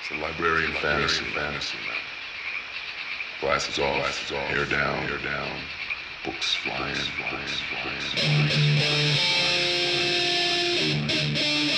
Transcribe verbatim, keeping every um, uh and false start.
It's a librarian fantasy, fantasy man. Glasses off, glasses off, hair down, hair down, books flying, books flying, books flying.